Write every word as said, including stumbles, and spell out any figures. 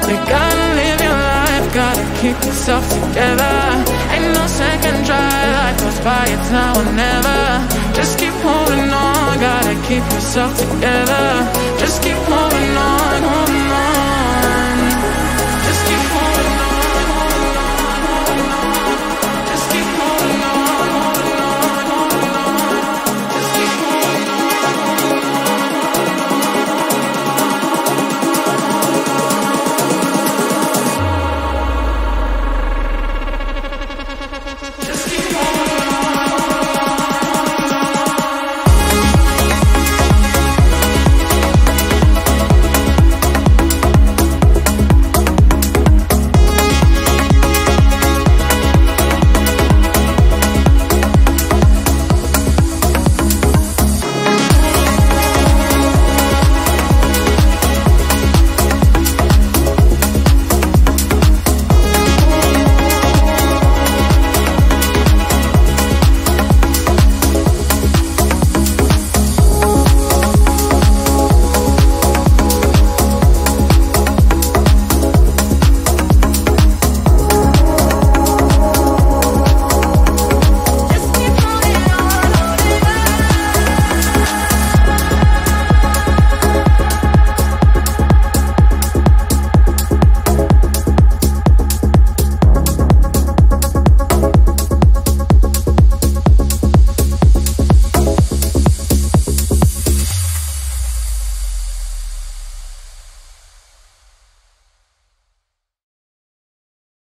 You gotta live your life, gotta keep yourself together. Ain't no second try, life goes by, it's now or never. Just keep holding on, gotta keep yourself together. Just keep